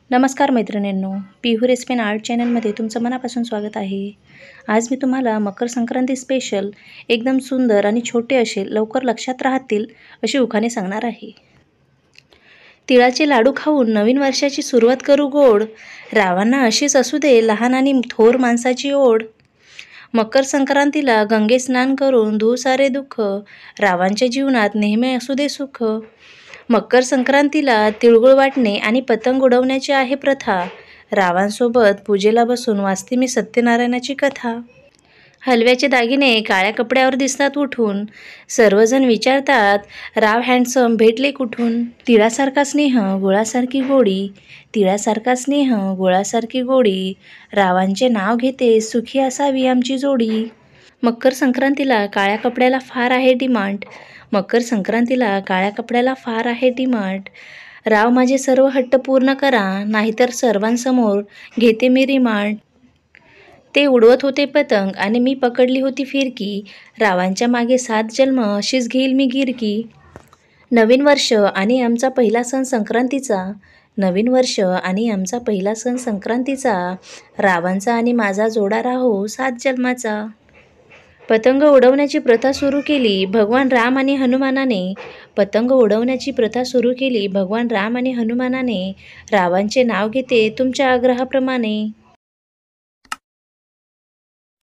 नमस्कार मैत्रिणींनो, पिहू recipe and art चॅनलमध्ये तुमचं मनापासून स्वागत आहे। आज मी तुम्हाला मकर संक्रांती स्पेशल एकदम सुंदर आणि छोटे असे लवकर लक्षात राहतील अशी उखाणे सांगणार आहे। तिळाचे लाडू खाऊन नवीन वर्षाची सुरुवात करू गोड, रावांना अशीच असू दे लहान आणि थोर माणसाची ओढ। मकर संक्रांतीला गंगे स्नान करून धुऊ सारे दुःख, रावांच्या जीवनात नेहमी असू दे सुख। मकर संक्रांतीला तिळगुळ वाटणे आणि पतंग उडवण्याची आहे प्रथा, रावांसोबत पूजेला बसून वाचते मी सत्यनारायणाची कथा। हलव्याचे दागिने काळ्या कपड्यावर दिसतात उठून, सर्वजण विचारतात राव हँडसम भेटले कुठून। तिळासारखा स्नेह गुळासारखी गोडी, तिळासारखा स्नेह गुळासारखी गोडी, रावांचे नाव घेते सुखी असावी आमची जोडी। मकर संक्रांतीला काळ्या कपड्याला फार आहे डिमांड, मकर संक्रांतीला काळ्या कपड्याला फार आहे डिमांड। राव माझे सर्व हट्ट पूर्ण करा, नाहीतर सर्वांसमोर घेते मी रिमांड। ते उडवत होते पतंग आणि मी पकडली होती फिरकी, रावांच्या मागे 7 जन्म अशीच घेईल मी गिरकी। नवीन वर्ष आणि आमचा पहिला सण संक्रांतीचा, नवीन वर्ष आणि आमचा पहिला सण संक्रांतीचा, रावांचा आणि माझा जोडा राहो 7 जन्माचा। पतंग उडवण्याची प्रथा सुरू केली भगवान राम आणि हनुमानाने, पतंग उडवण्याची प्रथा सुरू केली भगवान राम आणि हनुमानाने, रावांचे नाव घेते तुमच्या आग्रहाप्रमाणे।